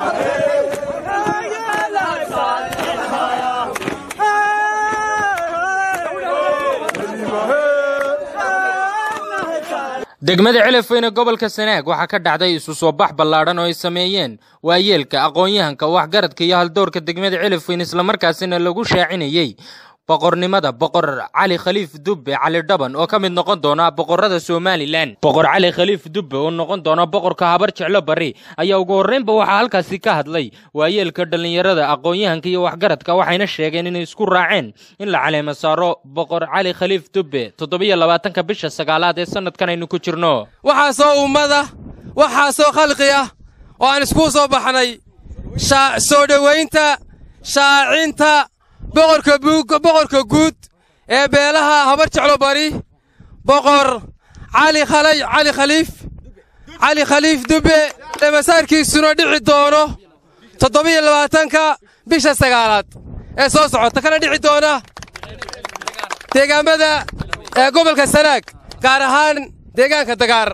degmada Celafweyne gobolka Sanaag waxa ka dhacday isu soo bax ballaaran oo ay sameeyeen waayeelka aqoon-yahanka waxgaradka iyo haldoorka degmada Celafweyne isla markaasina lagu shaacinayay boqornimada boqor Cali Khaliif Dubbe Cali Dhaban oo ka mid noqon doona boqorada Somaliland. Boqor Cali Khaliif Dubbe oo noqon doona boqorka habar jeclo bari ayaa ugu horeynba waxa halkaasi ka hadlay waayeelka dhalinyarada aqoon-yahanka iyo waxgaradka waxayna sheegeen inay isku raaceen in la caleemo saaro boqor Cali Khaliif Dubbe 27ka bisha 9aad ee sanadkan aynu ku jirno. waxa soo ummada waxa soo khalqiya oo aan isku soo baxnay soo dhaweynta shaacinta boqorka guud ee beelaha habar jeclo bari boqor Cali Khaliif Dubbe masaarkiisuna dhici doono 27ka bisha 9aad ee soo socota kana dhici doona deegaamada gobolka Sanaag gaar ahaan deegaanka Dagaar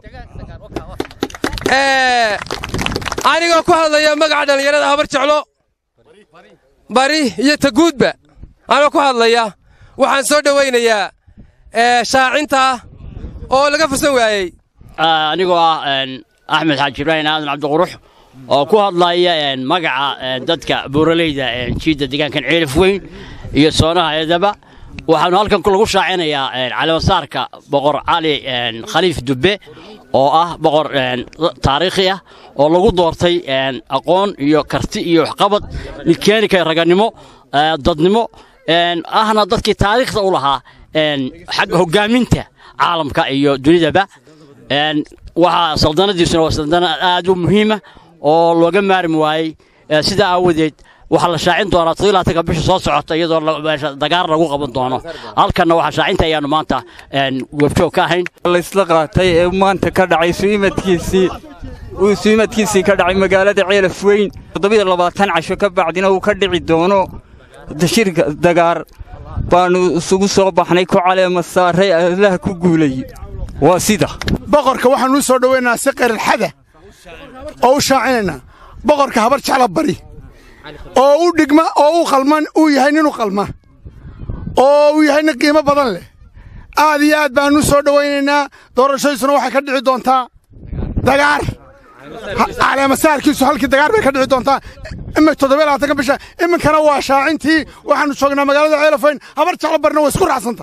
anigoo ku hadlaya magaca dhalinyarada habar jeclo bari iyo taguudba anoo ku hadlaya waxaan soo dhaweynayaa shaacinta oo laga fursan waayay anigoo Axmed Xaaji Ibrahim Aadan Cabdiqurux oo ku hadlaya magaca dadka buuraleyda jiida deegaankan Celafweyne iyo soonaha eedaba waxaan halkan ku lagu shaacinayaa caleemasaarka boqor Cali Khaliif Dubbe oo ah boqor taariikhi ah oo lagu doortay aqoon iyo karti iyo waxqabad nikeenika raganimo dadnimo ahna dadkii taariikhda u lahaa xag hogaaminta caalamka iyo dunidaba waxa saldanadiisuna waa saldanad aad u muhiim ah oo looga maarmi waayay sida aawadeed waxa la shaacin doonaa 27ka bisha soo socota iyadoo Dagaar lagu qaban doono halkana waxa shaacinta ayaanu maanta webjoog ka ahayn la isla qaatay ee maanta ka dhacay suumadkiisii ka dhacay magaalada Celafweyne 27 casho ka bacdina uu ka dhici doono shirka Dagaar baanu isugu soo baxnay ku caleema saaray Allah ku guulay waa sida boqorka waxaan u soo dhaweynaa si qeyrxada oo u shaacinayna boqorka habar jeclo bari oo u dhigma oo u qalman uu yahay inuu qalma oo uu yahay qiimo badan leh aad iyo aad baan u soo dhaweynaynaa doorashadiisuna waxay ka dhici doontaa Dagaar caleema saarkiisu halkii Dagaar bay ka dhici doontaa 27ka bisha iminkana waa shaacintii waxaanu joognaa magaalada Celafweyne habar jeclo barna way isku raacsanta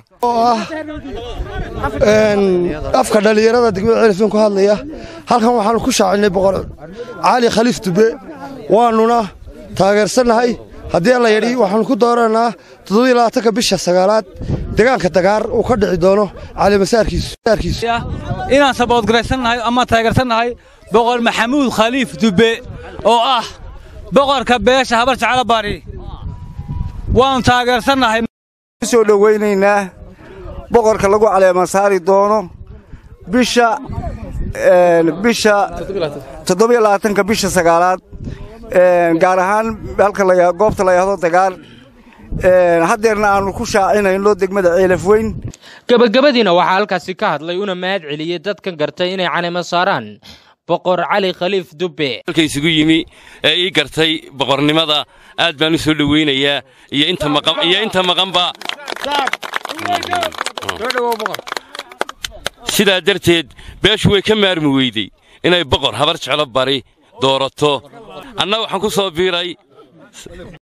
afka dhalinyarada degmada Celafweyne ku hadlaya halkan waxaanu ku shaacinay boqor Cali Khaliif Dubbe waanuna taageersanahay haddii la yiri waxaan ku dooranaa 27ka bisha 9aad deegaanka Dagaar uu ka dhici doono caleema saarkiisa inaan sabood gareysanahay ama taageersanahay boqor Maxamuud Khaliif Dubbe oo ah boqorka beesha habar jeclo bari waan taageersanahay soo dhaweynaynaa boqorka lagu caleema saari doono bisha 27ka bisha 9aad gaar ahaan halka goobta la yiraahdo Dagaar hadeerna aanu ku shaacinayno degmada Celafweyne gabagabadiina waxa halkaasi ka hadlay una mahad celiyay dadka gartay inay caleema saaraan boqor Cali Khaliif Dubbe halkaysigu yimi ee gartay boqornimada aad baan u soo dhaweynayaa iyo inta maqanba sidaa darteed beeshu way ka maarmi weyday inay boqor habar jeclo bari doorato anna waxaan ku soo biiray